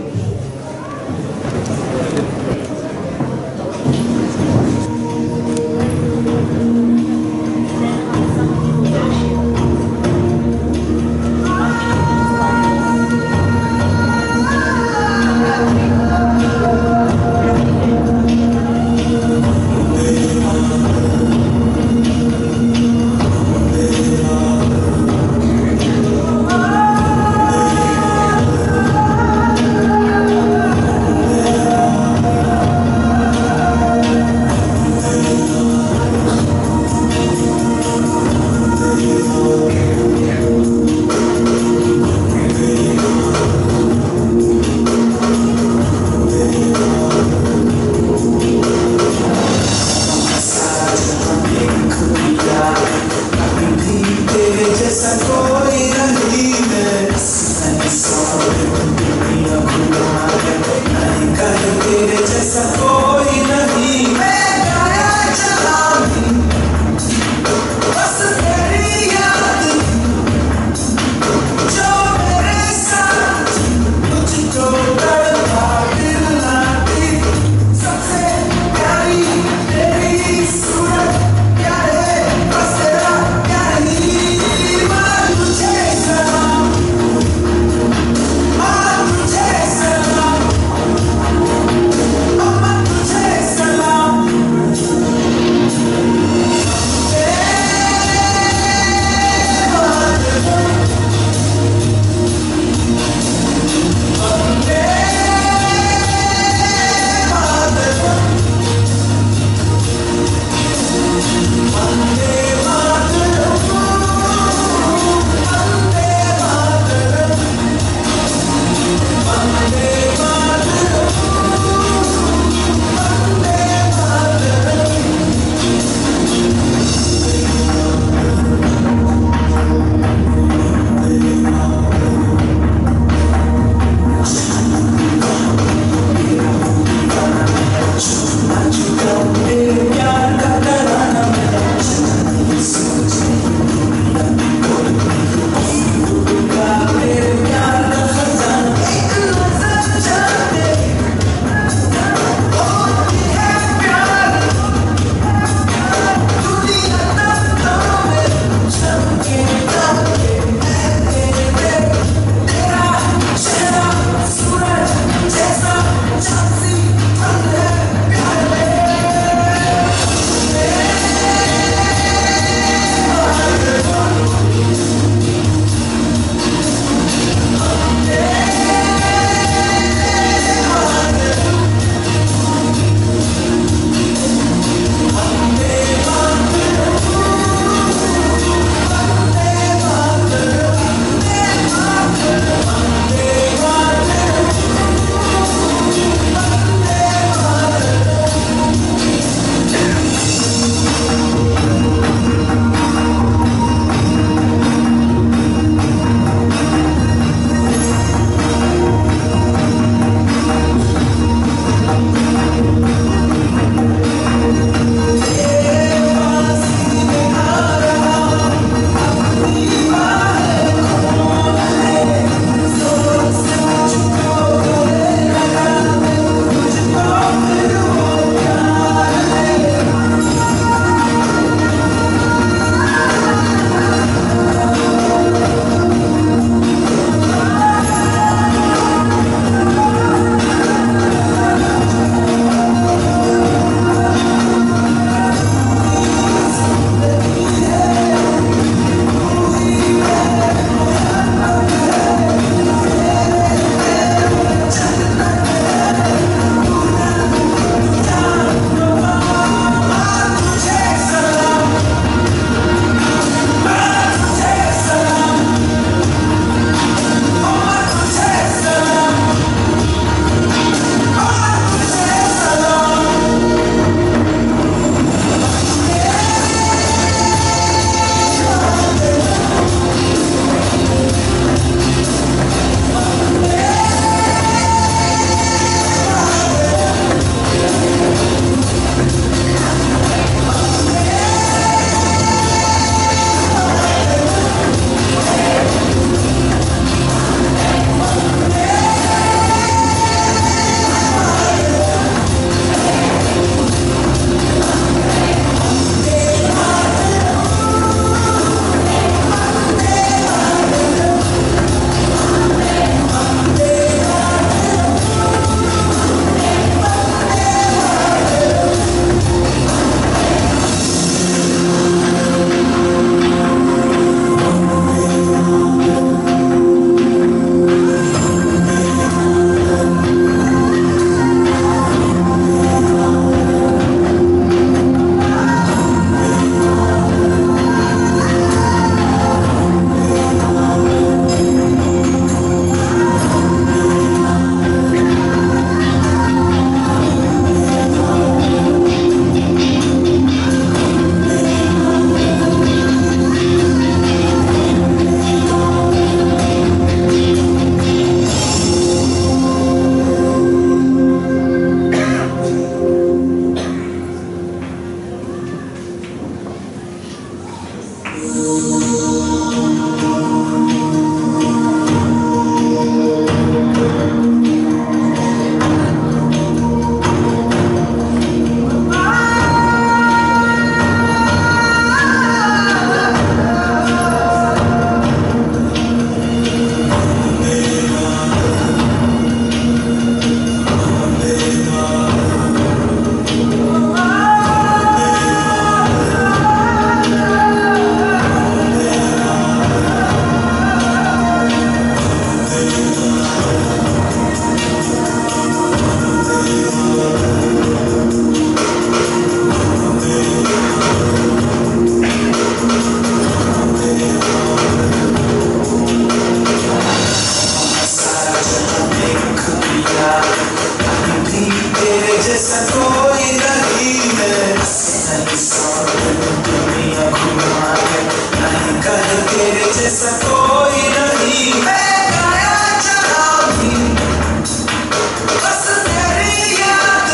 जैसा कोई नहीं है, नहीं सौ दुनिया घुमा के, नहीं कहे तेरे जैसा कोई नहीं। मैं गाया चला भी बस तेरी याद,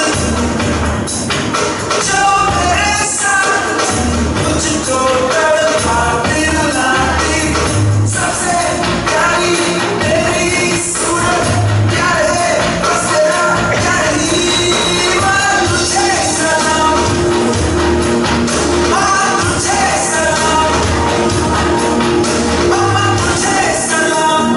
जो मेरे साथ मुझको तड़पा दिलाती, सबसे प्यारी तेरी सूरत प्यार है, बस तेरा प्यार ही। माँ तुझे सलाम, माँ तुझे सलाम, मम्मा तुझे सलाम।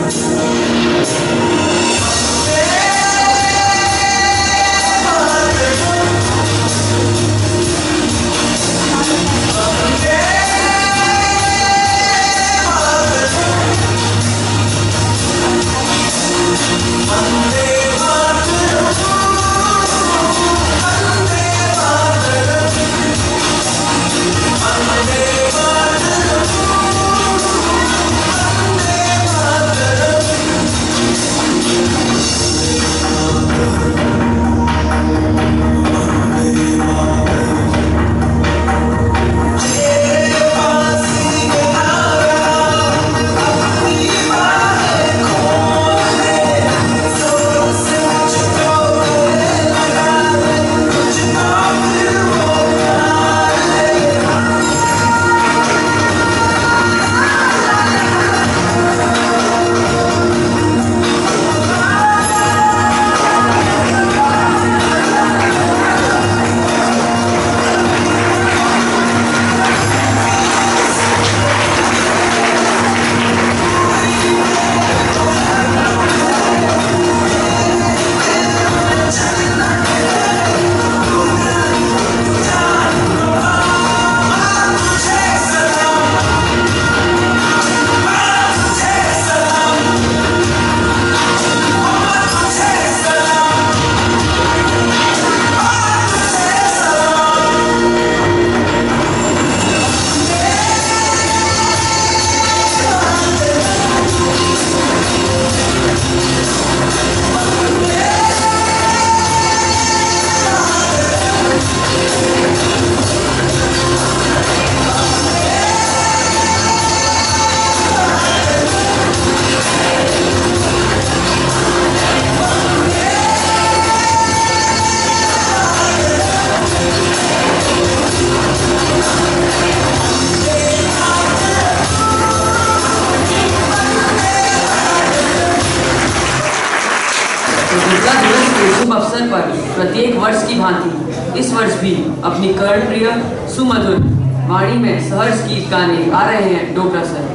अवसर पर प्रत्येक वर्ष की भांति इस वर्ष भी अपनी कर्णप्रिय सुमधुर वाणी में सहर्ष गीत गाने आ रहे हैं डोगरा सर।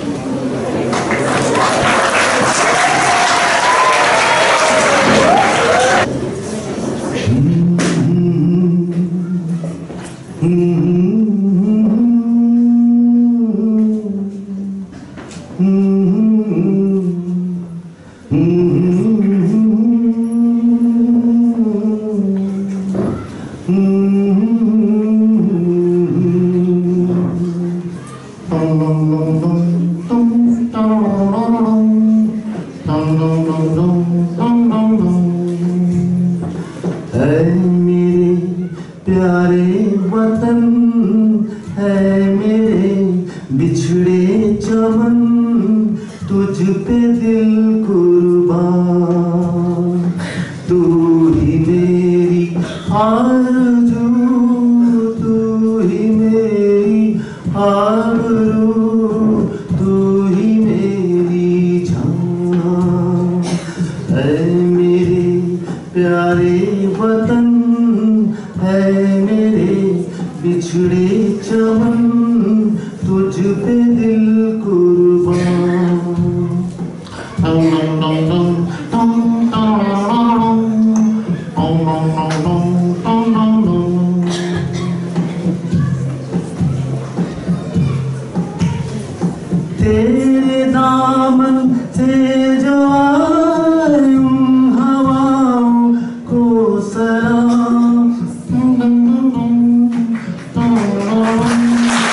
तेरे दामन से जो आए हवाओं को सलाम।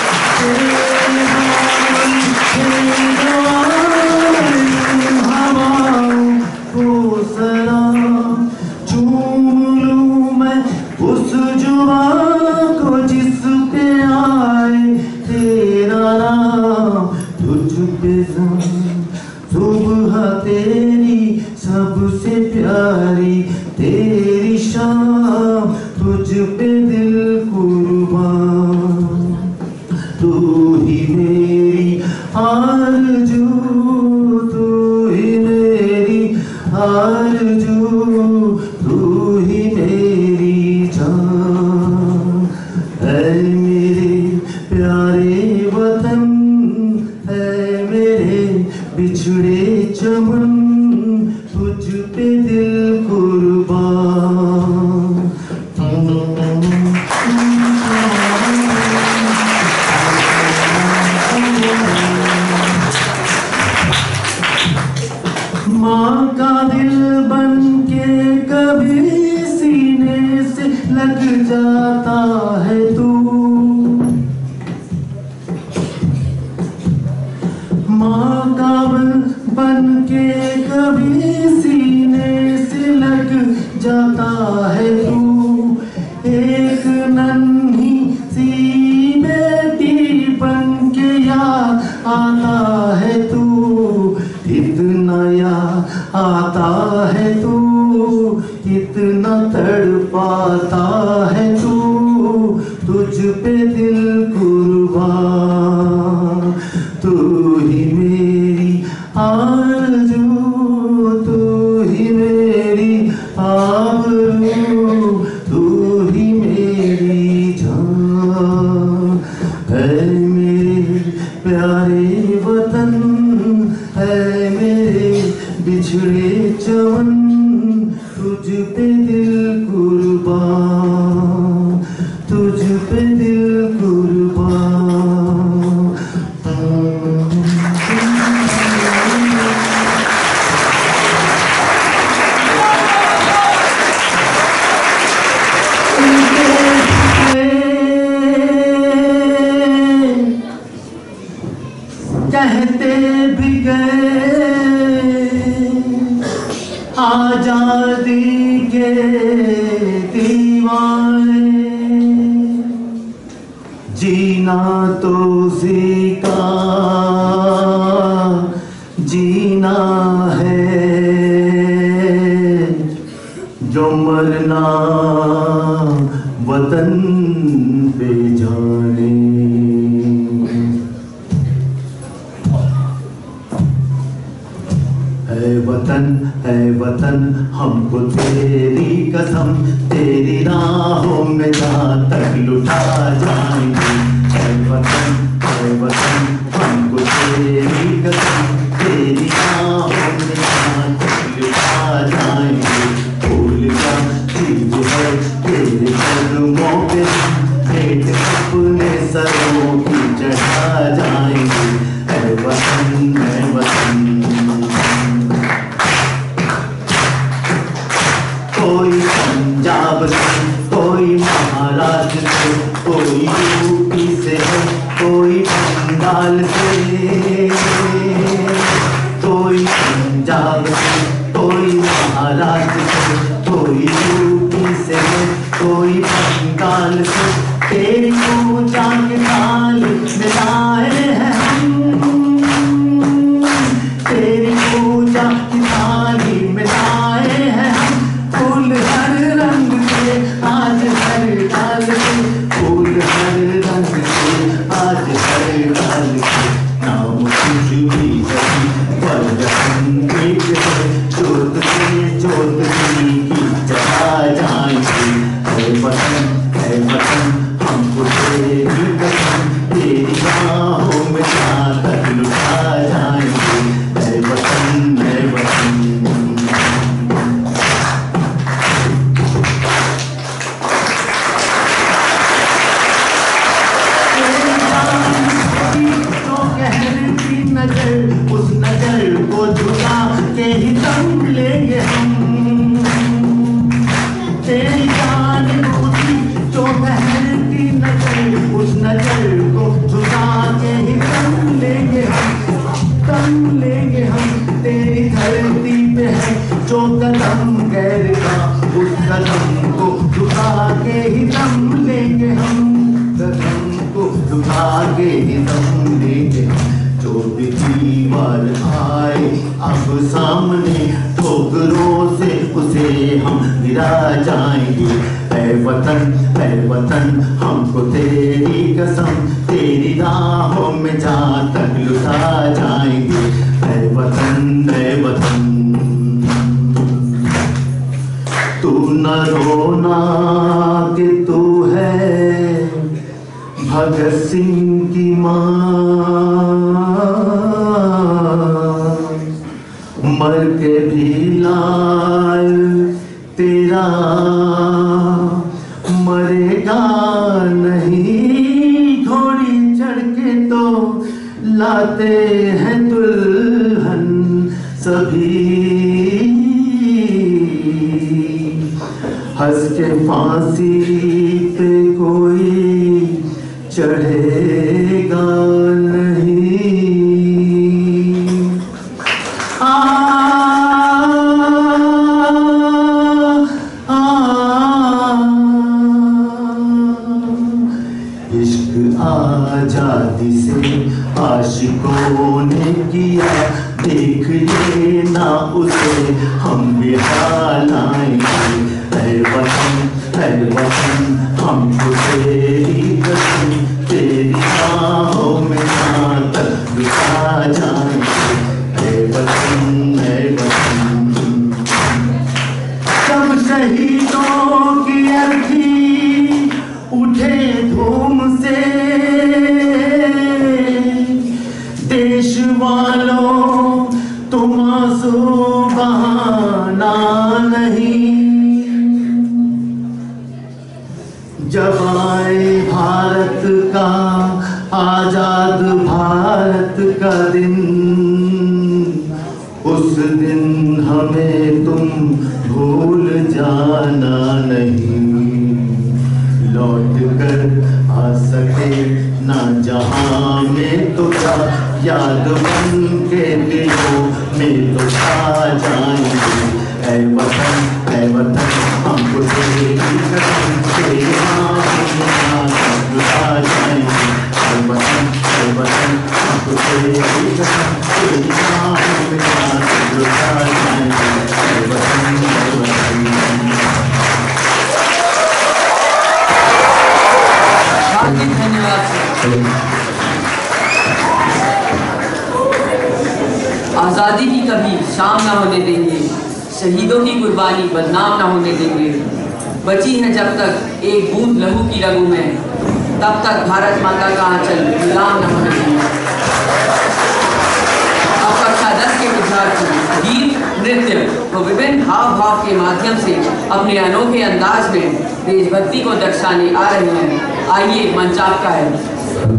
प्यारी तेरी शाम, तुझ पे दिल कुर्बान। तू ही मेरी आरज़ू, तू ही मेरी आरज़ू, तू ही मेरी जान। ऐ मेरे प्यारे वतन, ऐ मेरे बिछड़े चमन, तुझ पे दिल कुर्बान। माँ का दिल बन के कभी सीने से लग जाता है तू, माँ का बन के कभी सीने से लग जाता है तू। एक नन्ही सी बेटी बन के याद आता है तू, इतना याद आता है तू, इतना तड़पाता है तू, तुझ पे दिल कुर्बान। तू ही मेरी आरज़ू, तू ही मेरी आबरू, तू ही मेरी जान। ऐ मेरे प्यारे वतन, ऐ मेरे बिछड़े चमन, तुझ पे दिल कुर्बान, तुझ पे दिल कुर्बान। कहते भी गए आजादी के दीवाने, जीना तो सीखा जीना है, जो मरना वतन पे जाने। है वतन हमको तेरी कसम, तेरी राहों में जहाँ तक लुटा जाएंगे। है वतन हमको तेरी कसम, तेरी राहों में जहाँ तक लुटा जाएंगे। फूल का चीज है तेरे कदमों पे, भेंट अपने सरों की चढ़ा जाएंगे। है वतन कोई पंजाब से, कोई महाराष्ट्र से, कोई यूपी से है, कोई बंगाल से, कोई पंजाब से, कोई महाराष्ट्र से, कोई यूपी से है, कोई बंगाल से। तेरी पूजा के ताल मिलाए हैं हम, तेरी पूजा की थाली मिलाए हैं हम। फूल हर रंग के आज हर डाल के, फूल हर रंग के आज हर डाल के। नाम कुछ भी सही पर हम एक है, जोत से जोत की चढ़ा जाएंगे। है वतन हमको तेरी कसम, तेरी बाहों में जहाँ तक लुटा जाएंगे। है वतन हम गिरा जाएंगे। ऐ वतन हमको तेरी कसम, तेरी राहों में जहाँ तक लुटा जाएंगे। ऐ वतन तू न रोना कि तू है भगत सिंह की माँ, मर के भी लाल तेरा मरेगा नहीं। घोड़ी चढ़ के तो लाते हैं दुल्हन सभी, हंस के फांसी पे कोई चढ़ेगा नहीं। इश्क आजादी से आशिकों ने किया, देख लेना उसे हम भी हालाएंगे। ऐ वतन हमको तेरी कसम, तेरी बाहों में जहाँ तक लुटा जाएंगे। ऐ वतन सब शहीदों की अर्थी उठे धूम से, देश वालों तुम आंसू बहाना नहीं। जब आए भारत का आजाद भारत का दिन, उस दिन हमें तुम भूल जाना नहीं। लौट कर आ सके ना जहां में तो क्या, याद बन के दिलों में तो छा जाएंगे। ऐ वतन हमको तेरी कसम, तेरी आँखों में लुटा जाएंगे। ऐ वतन हमको तेरी कसम, तेरी आँखों में लुटा जाएंगे। ऐ वतन आजादी की कभी शाम ना होने देंगे, शहीदों की कुर्बानी बदनाम ना होने देंगे। बची है जब तक एक बूंद लहू की रगों में, तब तक भारत माता का आंचल गुलाम न होने देंगे। अब कक्षा 10 के विद्यार्थी गीत नृत्य को विभिन्न हाव भाव के माध्यम से अपने अनोखे अंदाज में देशभक्ति को दर्शाने आ रहे हैं। आइए मंच आपका है।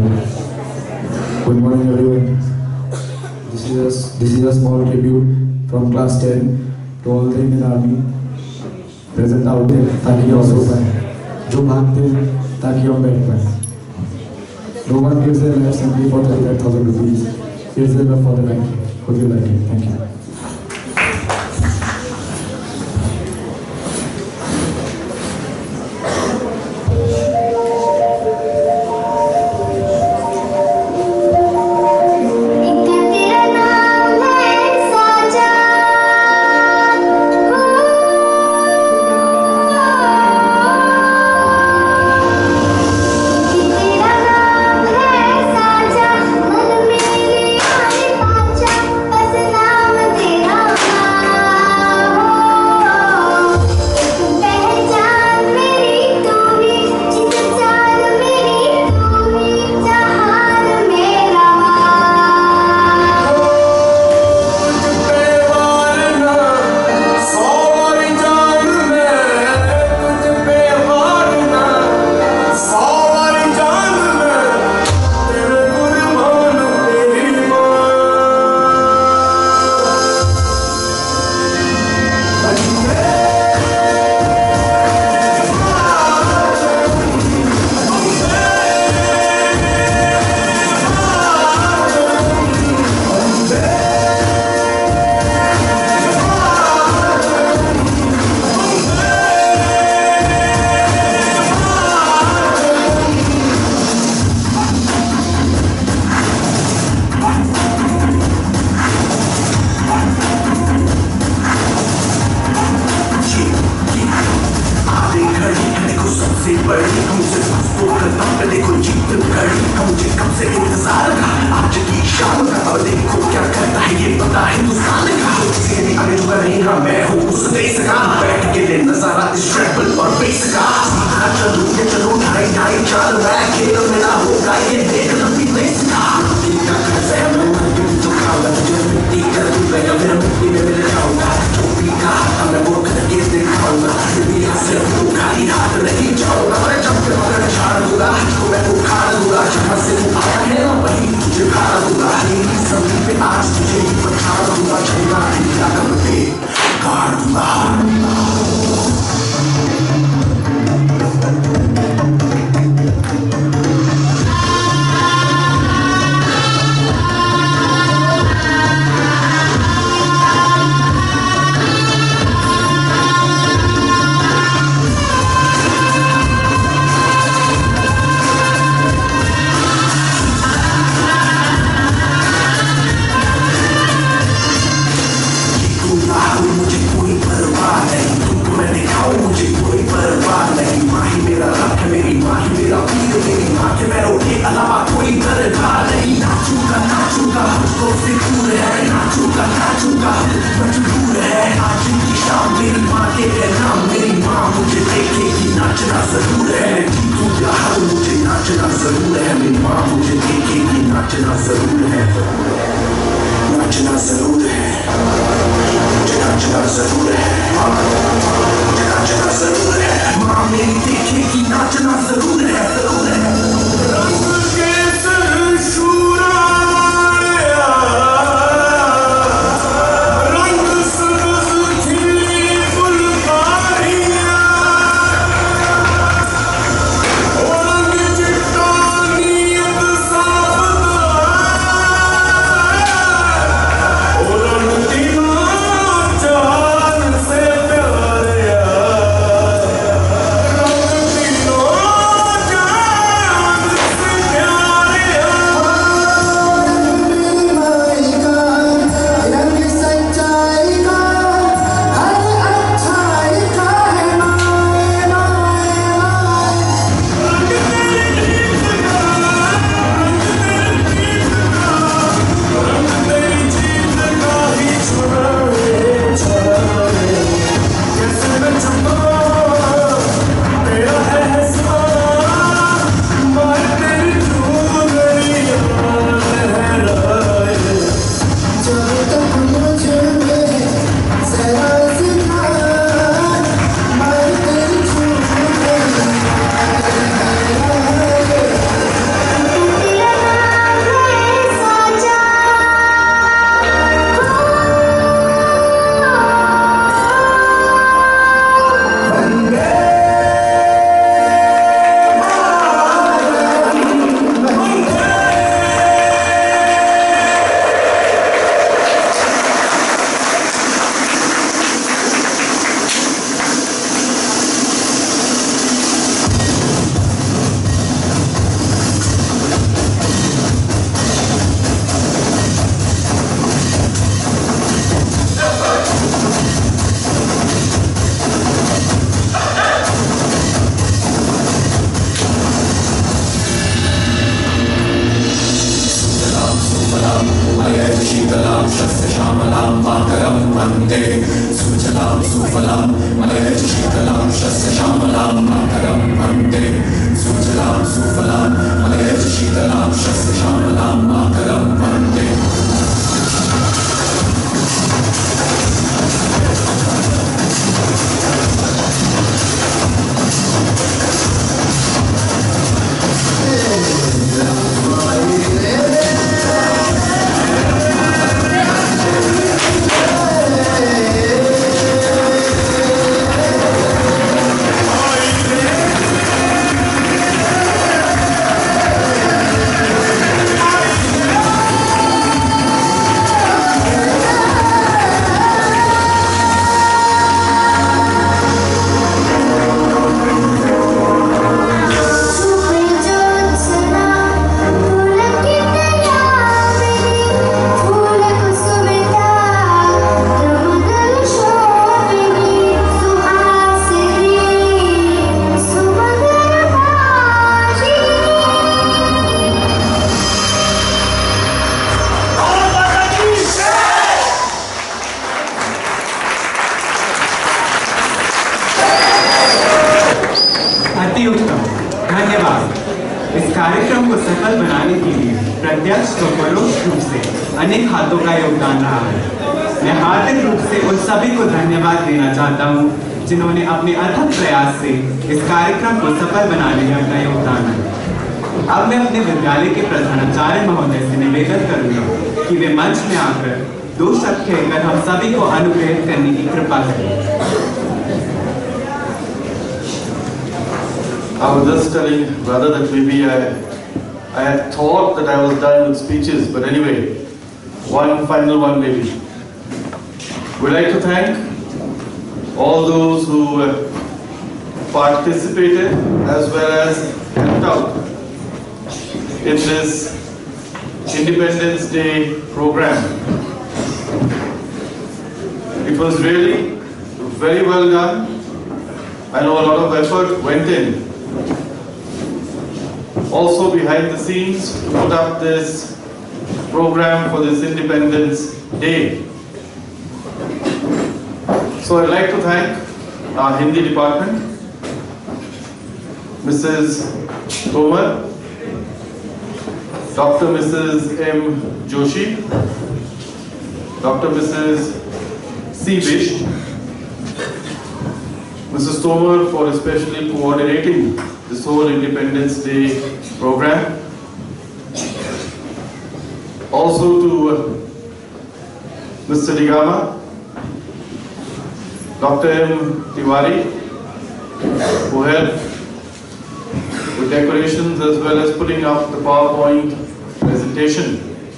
Good morning everyone. This is a small tribute from class 10 to all the Indian Army present out there ताकि हम सो पाए, जो भागते हैं ताकि हम बैठ पाए। No one gives their life simply for 35,000 rupees. Here's the love for the country. Hope you like it. Thank you. मन में ये आने पाचा, बस नाम बड़ी हम सिर्फ तो कदम पे देखो जीत घड़ी मुझे कब से इंतजार का आज की शाम का अब देखो क्या करता है ये पता है हिंदुस्तान का किसी के भी आगे झुका नहीं हाँ मैं हूँ उस देश का बैठ के ले नजारा इस ट्रैवल और बेस का चलूं ये चलूं ढाई ढाई चाल मैं खेल मेरा होगा ये देख लंबी रेस का तो खाऊंगा तुझे मिट्टी कर दूंगा या फिर मिट्टी में मिल जाऊंगा टोपी का हाथ मैं वो करके दिखाऊंगा भी सिर्फ तू खाली हाथ नहीं जाऊंगा मैं जब के मगर झाड़ दूंगा तो मैं उखाड़ दूंगा जहाँ से तू आया है ना वही तुझे खाड़ दूंगा मेरी जमीन पे आज तुझे ही पछाड़ दूंगा झंडा ढीला करके गाड़ दूंगा अति उत्तम, धन्यवाद। इस कार्यक्रम को सफल बनाने के लिए प्रत्यक्ष व परोक्ष रूप से अनेक हाथों का योगदान रहा है। मैं हार्दिक रूप से उन सभी को धन्यवाद देना चाहता हूँ जिन्होंने अपने अथक प्रयास से इस कार्यक्रम को सफल बनाने में अपना योगदान दिया। अब मैं अपने विद्यालय के प्रधानाचार्य महोदय से निवेदन करूंगा कि वे मंच में आकर 2 शब्द कहकर हम सभी को अनुप्रेरित करने की कृपा करें। I was just telling brother that maybe I had thought that I was done with speeches, but anyway, one final one maybe. We'd like to thank all those who participated as well as helped out in this Independence Day program. It was really very well done. I know a lot of effort went in. Also behind the scenes to put up this program for this Independence Day. So I'd like to thank our Hindi department, Mrs. Tomar, Dr. Mrs. M. Joshi, Dr. Mrs. C. Bish, Mrs. Tomar for especially coordinating this whole Independence Day program. Also to Mr. Digama, Dr. M. Tiwari, who helped with decorations as well as putting up the PowerPoint presentation.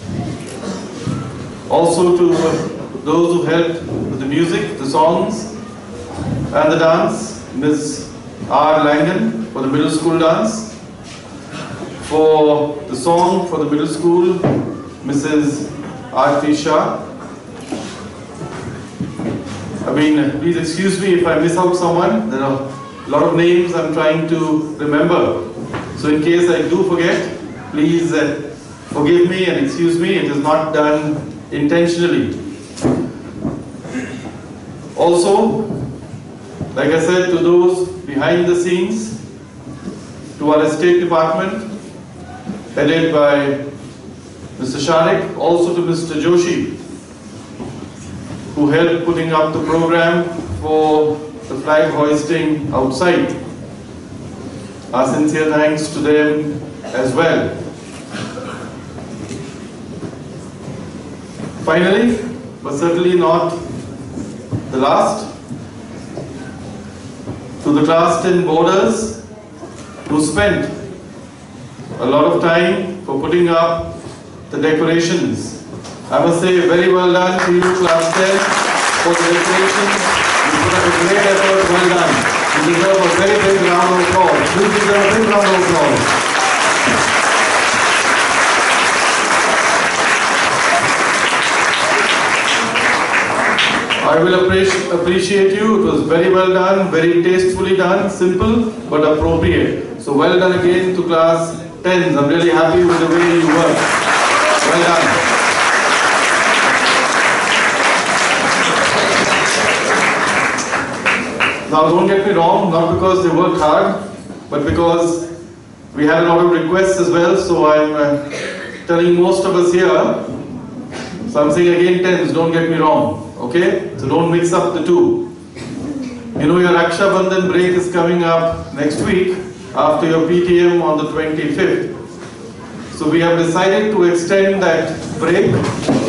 Also to those who helped with the music, the songs and the dance, Ms. R. Langan for the middle school dance. For the song for the middle school, Mrs. Aarti Shah. Please excuse me if I miss out someone. There are a lot of names I'm trying to remember. So in case I do forget, please forgive me and excuse me. It is not done intentionally. Also, like I said, to those behind the scenes, to our estate department, headed by Mr. Sharik, also to Mr. Joshi, who helped putting up the program for the flag hoisting outside. Our sincere thanks to them as well. Finally, but certainly not the last, to the class 10 boarders who spent a lot of time for putting up the decorations. I must say very well done to you, class 10, for the decorations. You put up a great effort, well done. You deserve a very big round of applause. You deserve a big round of applause. I will appreciate you. It was very well done, very tastefully done, simple but appropriate. So well done again to class 10s. I'm really happy with the way you work. Well done. Now don't get me wrong, not because they worked hard, but because we had a lot of requests as well. So I'm telling most of us here. So I'm saying again 10s, don't get me wrong. Okay? So don't mix up the two. You know your Raksha Bandhan break is coming up next week after your PTM on the 25th. So we have decided to extend that break